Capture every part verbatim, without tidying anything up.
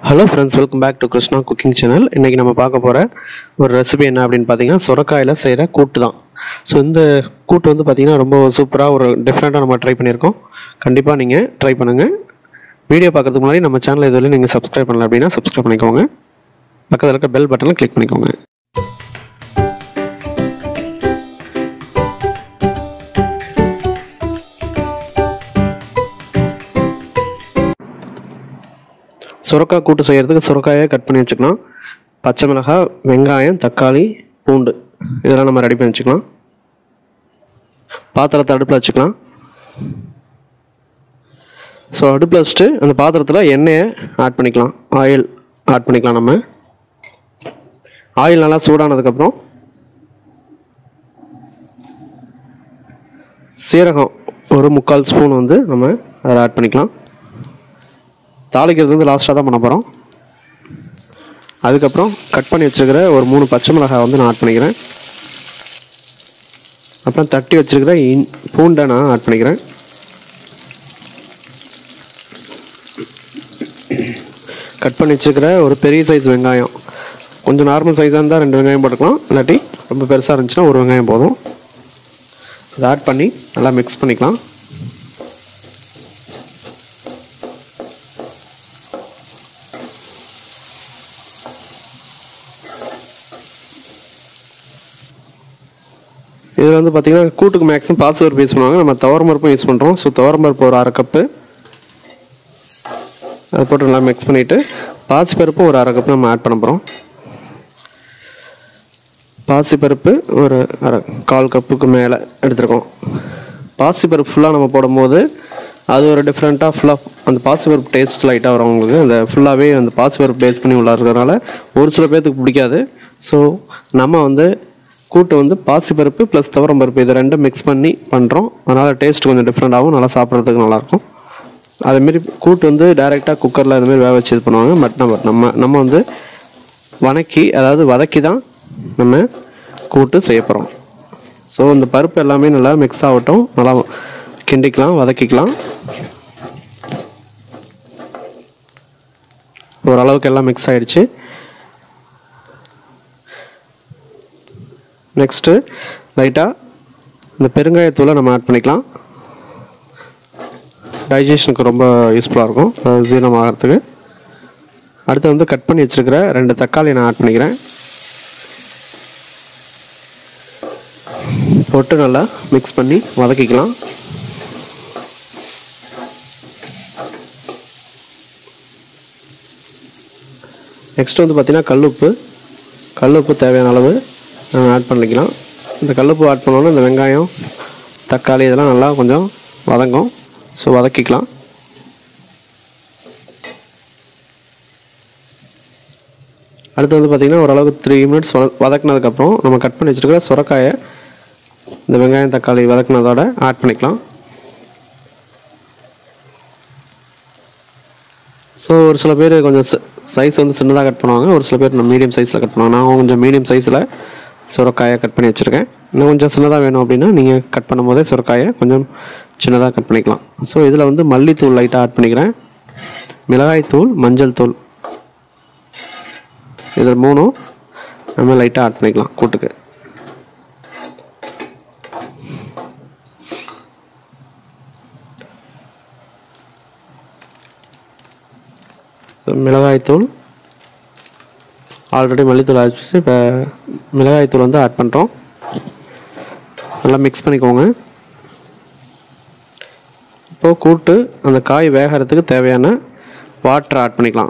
Hello friends, welcome back to Krishna Cooking Channel. இன்னைக்கு நம்ம பார்க்க போற ஒரு ரெசிபி என்ன அப்படினு பாத்தீங்கன்னா சொரக்காயில செய்யற கூட்டு தான். சோ இந்த கூட்டு வந்து பாத்தீங்கன்னா ரொம்ப சூப்பரா ஒரு டிஃபரண்டா நம்ம ட்ரை பண்ணிருக்கோம். கண்டிப்பா நீங்க ட்ரை பண்ணுங்க. வீடியோ பார்க்கிறதுக்கு முன்னாடி நம்ம சேனலை இதுவரை நீங்க Subscribe பண்ணல அப்படினா Subscribe பண்ணிக்கோங்க. பக்கத்துல இருக்க பெல் பட்டனை கிளிக் பண்ணிக்கோங்க. சொரக்காய் கூட்டு செய்யறதுக்கு சொரக்காயை கட் பண்ணி வச்சுக்கலாம். பச்சை மிளகாய், வெங்காயம், தக்காளி, பூண்டு இதெல்லாம் நம்ம ரெடி பண்ணி வச்சுக்கலாம். பாத்திரத்தை அடுப்பில் வச்சுக்கலாம். ஸோ அடுப்பில் வச்சுட்டு அந்த பாத்திரத்தில் எண்ணெயை ஆட் பண்ணிக்கலாம். ஆயில் ஆட் பண்ணிக்கலாம். நம்ம ஆயில் நல்லா சூடானதுக்கப்புறம் சீரகம் ஒரு முக்கால் ஸ்பூன் வந்து நம்ம அதில் ஆட் பண்ணிக்கலாம். தாளிக்கிறது வந்து லாஸ்ட்டாக தான் பண்ண போகிறோம். அதுக்கப்புறம் கட் பண்ணி வச்சுருக்கிற ஒரு மூணு பச்சை மிளகாய் வந்து நான் ஆட் பண்ணிக்கிறேன். அப்புறம் தட்டி வச்சுருக்கிற இன் பூண்டை நான் ஆட் பண்ணிக்கிறேன். கட் பண்ணி வச்சுருக்கிற ஒரு பெரிய சைஸ் வெங்காயம், கொஞ்சம் நார்மல் சைஸாக இருந்தால் ரெண்டு வெங்காயம் போட்டுக்கலாம், இல்லாட்டி ரொம்ப பெருசாக இருந்துச்சுன்னா ஒரு வெங்காயம் போதும். அதை ஆட் பண்ணி நல்லா மிக்ஸ் பண்ணிக்கலாம். இதில் வந்து பார்த்திங்கன்னா கூட்டுக்கு மேக்ஸிமம் பாசிப்பருப்பு யூஸ் பண்ணுவாங்க. நம்ம துவரம்பருப்பும் யூஸ் பண்ணுறோம். ஸோ துவரம்பருப்பு ஒரு அரை கப்பு அதை போட்டு நல்லா மிக்ஸ் பண்ணிவிட்டு பாசிப்பருப்பும் ஒரு அரை கப்பு நம்ம ஆட் பண்ண போகிறோம். பாசிப்பருப்பு ஒரு அரை கால் கப்புக்கு மேலே எடுத்துருக்கோம். பாசிப்பருப்பு ஃபுல்லாக நம்ம போடும்போது அது ஒரு டிஃப்ரெண்ட்டாக ஃபுல்லாக அந்த பாசிப்பருப்பு டேஸ்ட் லைட்டாக வரும் உங்களுக்கு. அந்த ஃபுல்லாகவே அந்த பாசிப்பருப்பு பேஸ் பண்ணி உள்ள இருக்கிறதுனால ஒரு சில பேர்த்துக்கு பிடிக்காது. ஸோ நம்ம வந்து கூட்டு வந்து பாசிப்பருப்பு ப்ளஸ் துவரம்பருப்பு இது ரெண்டும் மிக்ஸ் பண்ணி பண்ணுறோம். அதனால் டேஸ்ட் கொஞ்சம் டிஃப்ரெண்ட்டாகவும் நல்லா சாப்பிட்றதுக்கு நல்லாயிருக்கும். அதேமாரி கூட்டு வந்து டைரெக்டாக குக்கரில் அதுமாரி வேக வச்சு இது பண்ணுவாங்க. பட் நம்ம நம்ம நம்ம வந்து வதக்கி அதாவது வதக்கி தான் நம்ம கூட்டு செய்ய போகிறோம். ஸோ இந்த பருப்பு எல்லாமே நல்லா மிக்ஸ் ஆகட்டும். நல்லா கிண்டிக்கலாம், வதக்கிக்கலாம். ஓரளவுக்கு எல்லாம் மிக்ஸ் ஆகிடுச்சு. நெக்ஸ்ட்டு லைட்டாக இந்த பெருங்காயத்தூளை நம்ம ஆட் பண்ணிக்கலாம். டைஜஷனுக்கு ரொம்ப யூஸ்ஃபுல்லாக இருக்கும், ஜீரணம் ஆகிறதுக்கு. அடுத்து வந்து கட் பண்ணி வச்சுருக்கிற ரெண்டு தக்காளி நான் ஆட் பண்ணிக்கிறேன். போட்டு நல்லா மிக்ஸ் பண்ணி வதக்கிக்கலாம். நெக்ஸ்ட் வந்து பார்த்திங்கன்னா கல்லுப்பு கல்லுப்பு தேவையான அளவு ஆட் பண்ணிக்கலாம். இந்த கல்லுப்பு ஆட் பண்ணோன்னா இந்த வெங்காயம், தக்காளி இதெல்லாம் நல்லா கொஞ்சம் வதங்கும். ஸோ வதக்கிக்கலாம். அடுத்து வந்து பார்த்திங்கன்னா ஓரளவுக்கு த்ரீ மினிட்ஸ் வத வதக்கினதுக்கப்புறம் நம்ம கட் பண்ணி வச்சுருக்கிற சுரக்காயை இந்த வெங்காயம் தக்காளி வதக்கினதோட ஆட் பண்ணிக்கலாம். ஸோ ஒரு சில பேர் கொஞ்சம் சைஸ் வந்து சின்னதாக கட் பண்ணுவாங்க, ஒரு சில பேர் மீடியம் சைஸில் கட் பண்ணுவாங்க. நான் கொஞ்சம் மீடியம் சைஸில் சுரக்காயை கட் பண்ணி வச்சுருக்கேன். இன்னும் கொஞ்சம் சின்னதாக வேணும் அப்படின்னா நீங்கள் கட் பண்ணும்போதே சுரக்காயை கொஞ்சம் சின்னதாக கட் பண்ணிக்கலாம். ஸோ இதில் வந்து மல்லித்தூள் லைட்டாக ஆட் பண்ணிக்கிறேன். மிளகாய்த்தூள், மஞ்சள் தூள் இதில் மூணும் நம்ம லைட்டாக ஆட் பண்ணிக்கலாம் கூட்டுக்கு. மிளகாய்த்தூள் ஆல்ரெடி மல்லித்தூள் ஆட் வச்சு இப்போ மிளகாய்த்தூள் வந்து ஆட் பண்ணுறோம். நல்லா மிக்ஸ் பண்ணிக்கோங்க. இப்போது கூட்டு அந்த காய் வேகிறதுக்கு தேவையான வாட்டர் ஆட் பண்ணிக்கலாம்.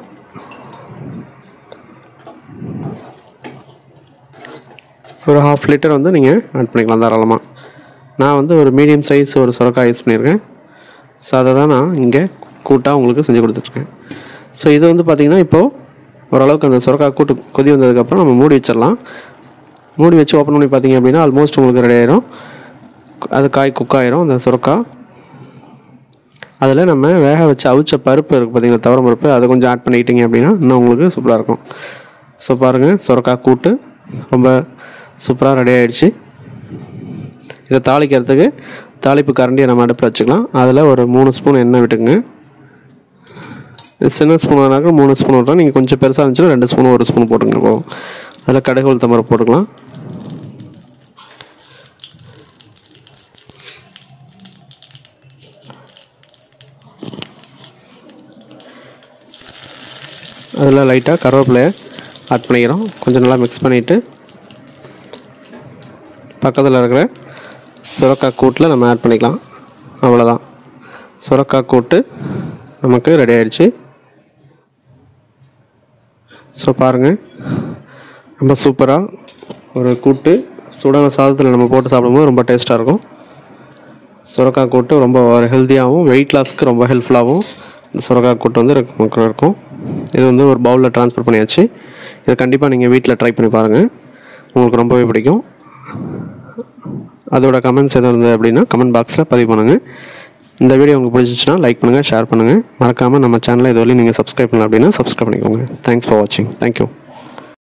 ஒரு ஹாஃப் லிட்டர் வந்து நீங்கள் ஆட் பண்ணிக்கலாம் தாராளமாக. நான் வந்து ஒரு மீடியம் சைஸ் ஒரு சுரக்காய் யூஸ் பண்ணியிருக்கேன். ஸோ அதை தான் நான் இங்கே கூட்டாக உங்களுக்கு செஞ்சு கொடுத்துட்ருக்கேன். ஸோ இது வந்து பார்த்திங்கன்னா இப்போது ஓரளவுக்கு அந்த சுரக்காய் கூட்டு கொதி வந்ததுக்கப்புறம் நம்ம மூடி வச்சிடலாம். மூடி வச்சு ஓப்பன் பண்ணி பார்த்திங்க அப்படின்னா ஆல்மோஸ்ட் உங்களுக்கு ரெடி ஆகிடும். அது காய் குக் ஆகிடும். அந்த சுரக்காய் அதில் நம்ம வேக வச்சு அவிச்ச பருப்பு இருக்குது பார்த்திங்கன்னா, துவரம் பருப்பு, அதை கொஞ்சம் ஆட் பண்ணிக்கிட்டிங்க அப்படின்னா இன்னும் உங்களுக்கு சூப்பராக இருக்கும். ஸோ பாருங்கள், சுரக்காய் கூட்டு ரொம்ப சூப்பராக ரெடி ஆகிடுச்சு. இதை தாளிக்கிறதுக்கு தாளிப்பு கரண்டியை நம்ம அடுப்பில் வச்சுக்கலாம். அதில் ஒரு மூணு ஸ்பூன் எண்ணெய் விட்டுக்குங்க. சின்ன ஸ்பூனாக மூணு ஸ்பூன் விட்றோம். நீங்கள் கொஞ்சம் பெருசாக இருந்துச்சுன்னா ரெண்டு ஸ்பூன் ஒரு ஸ்பூன் போட்டுங்க போகும். அதில் கடுகு உளுத்தம் பருப்பு போட்டுக்கலாம். அதில் லைட்டாக கருவேப்பிலையை ஆட் பண்ணிக்கிறோம். கொஞ்சம் நல்லா மிக்ஸ் பண்ணிவிட்டு பக்கத்தில் இருக்கிற சுரக்காய் கூட்டில் நம்ம ஆட் பண்ணிக்கலாம். அவ்வளோதான், சுரக்காய் கூட்டு நமக்கு ரெடி ஆகிடுச்சு. ஸோ பாருங்கள், ரொம்ப சூப்பராக ஒரு கூட்டு சுடான சாதத்தில் நம்ம போட்டு சாப்பிடும்போது ரொம்ப டேஸ்ட்டாக இருக்கும். சுரக்காய் கூட்டு ரொம்ப ஒரு ஹெல்த்தியாகவும் வெயிட் லாஸ்க்கு ரொம்ப ஹெல்ப்ஃபுல்லாகவும் இந்த சுரக்காய் கூட்டு வந்து இருக்கும். இது வந்து ஒரு பவுலில் ட்ரான்ஸ்ஃபர் பண்ணியாச்சு. இதை கண்டிப்பாக நீங்கள் வீட்டில் ட்ரை பண்ணி பாருங்கள், உங்களுக்கு ரொம்பவே பிடிக்கும். அதோட கமெண்ட்ஸ் எதுவும் இருந்தது அப்படின்னா கமெண்ட் பாக்ஸில் பதிவு பண்ணுங்கள். இந்த வீடியோ உங்களுக்கு பிடிச்சிச்சுன்னா லைக் பண்ணுங்கள், ஷேர் பண்ணுங்கள். மறக்காமல் நம்ம சேனலை இதுவரையும் நீங்கள் சப்ஸ்கிரைப் பண்ணல அப்படின்னா சப்ஸ்கிரைப் பண்ணிக்கோங்க. தேங்க்ஸ் ஃபார் வாட்சிங். தேங்க்யூ.